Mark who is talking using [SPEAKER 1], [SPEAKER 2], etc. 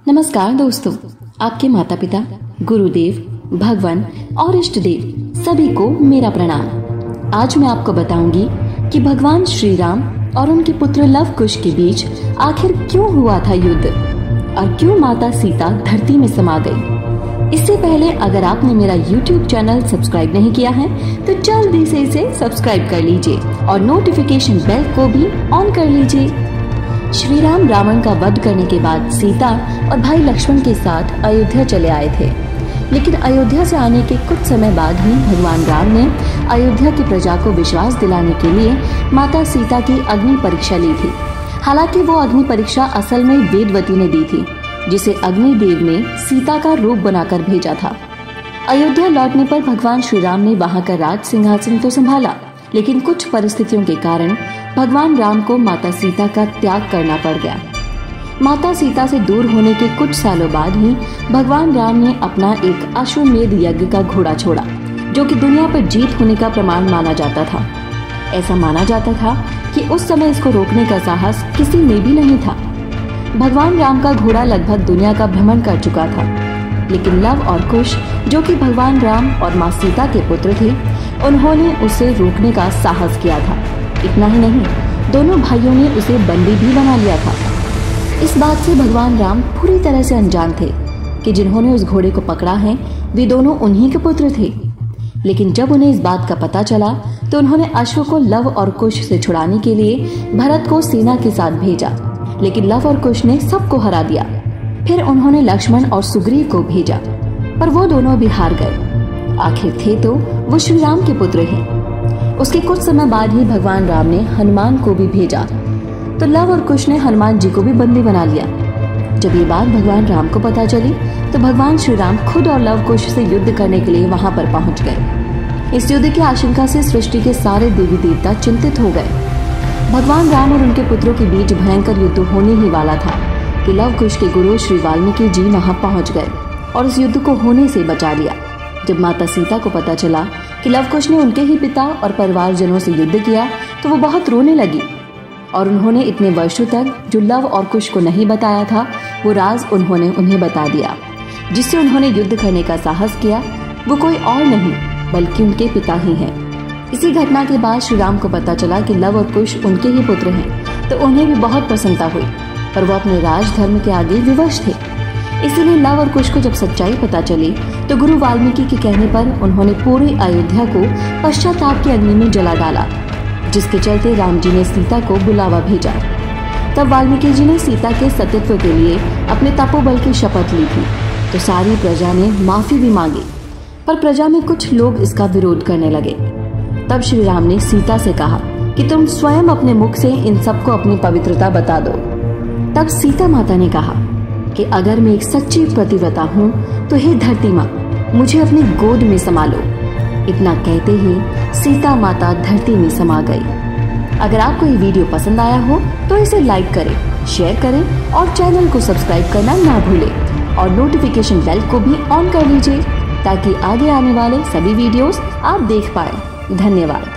[SPEAKER 1] नमस्कार दोस्तों, आपके माता पिता, गुरुदेव, भगवान और इष्ट देव सभी को मेरा प्रणाम। आज मैं आपको बताऊंगी कि भगवान श्री राम और उनके पुत्र लव कुश के बीच आखिर क्यों हुआ था युद्ध और क्यों माता सीता धरती में समा गई। इससे पहले अगर आपने मेरा YouTube चैनल सब्सक्राइब नहीं किया है तो जल्दी से इसे सब्सक्राइब कर लीजिए और नोटिफिकेशन बेल को भी ऑन कर लीजिए। श्री राम रावण का वध करने के बाद सीता और भाई लक्ष्मण के साथ अयोध्या चले आए थे, लेकिन अयोध्या से आने के कुछ समय बाद ही भगवान राम ने अयोध्या की प्रजा को विश्वास दिलाने के लिए माता सीता की अग्नि परीक्षा ली थी। हालांकि वो अग्नि परीक्षा असल में वेदवती ने दी थी, जिसे अग्निदेव ने सीता का रूप बनाकर भेजा था। अयोध्या लौटने पर भगवान श्री राम ने वहां का राज सिंहासन तो संभाला, लेकिन कुछ परिस्थितियों के कारण भगवान राम को माता सीता का त्याग करना पड़ गया। माता सीता से दूर होने के कुछ सालों बाद ही भगवान राम ने अपना एक अश्वमेध यज्ञ का घोड़ा छोड़ा, जो कि दुनिया पर जीत होने का प्रमाण माना जाता था। ऐसा माना जाता था कि उस समय इसको रोकने का साहस किसी में भी नहीं था। भगवान राम का घोड़ा लगभग दुनिया का भ्रमण कर चुका था, लेकिन लव और कुश, जो कि भगवान राम और माँ सीता के पुत्र थे, उन्होंने उसे रोकने का साहस किया था। इतना ही नहीं, दोनों भाइयों ने उसे बंदी भी बना लिया था। इस बात से भगवान राम पूरी तरह से अनजान थे कि जिन्होंने उस घोड़े को पकड़ा है वे दोनों उन्हीं के पुत्र थे। लेकिन जब उन्हें इस बात का पता चला तो उन्होंने अश्व को लव और कुश से छुड़ाने के लिए भरत को सेना के साथ भेजा, लेकिन लव और कुश ने सबको हरा दिया। फिर उन्होंने लक्ष्मण और सुग्रीव को भेजा, पर वो दोनों भी हार गए। आखिर थे तो वो श्री राम के पुत्र हैं। उसके कुछ समय बाद ही भगवान राम ने हनुमान को भी भेजा, तो लव और कुश ने हनुमान जी को भी बंदी बना लिया। जब ये बात भगवान राम को पता चली तो भगवान श्री राम खुद और लव कुश से युद्ध करने के लिए वहां पर पहुंच गए। इस युद्ध की आशंका से सृष्टि के सारे देवी देवता चिंतित हो गए। भगवान राम और उनके पुत्रों के बीच भयंकर युद्ध होने ही वाला था कि लव कुश के गुरु श्री वाल्मीकि जी वहां पहुंच गए और इस युद्ध को होने से बचा लिया। जब माता सीता को पता चला कि लव कुश ने उनके ही पिता और परिवारजनों से युद्ध किया तो वो बहुत रोने लगी और उन्होंने इतने वर्षों तक जो लव और कुश को नहीं बताया था वो राज उन्होंने उन्हें बता दिया। जिससे उन्होंने युद्ध करने का साहस किया वो कोई और नहीं बल्कि उनके पिता ही हैं। इसी घटना के बाद श्री राम को पता चला कि लव और कुश उनके ही पुत्र हैं, तो उन्हें भी बहुत प्रसन्नता हुई, पर वो अपने राज धर्म के आगे विवश थे। इसीलिए लव और कुश को जब सच्चाई पता चली तो गुरु वाल्मीकि के कहने पर उन्होंने पूरी अयोध्या को पश्चाताप की अग्नि में जला डाला, जिसके चलते राम जी ने सीता को बुलावा भेजा। तब वाल्मीकि जी ने सीता के सतीत्व के लिए अपने तपोबल की शपथ ली थी, तो सारी प्रजा ने माफी भी मांगी, पर प्रजा में कुछ लोग इसका विरोध करने लगे। तब श्री राम ने सीता से कहा कि तुम स्वयं अपने मुख से इन सबको अपनी पवित्रता बता दो। तब सीता माता ने कहा कि अगर मैं एक सच्ची पतिव्रता हूँ तो हे धरती माँ, मुझे अपनी गोद में समा लो। इतना कहते ही सीता माता धरती में समा गई। अगर आपको ये वीडियो पसंद आया हो तो इसे लाइक करें, शेयर करें और चैनल को सब्सक्राइब करना ना भूलें और नोटिफिकेशन बेल को भी ऑन कर लीजिए ताकि आगे आने वाले सभी वीडियोस आप देख पाएं। धन्यवाद।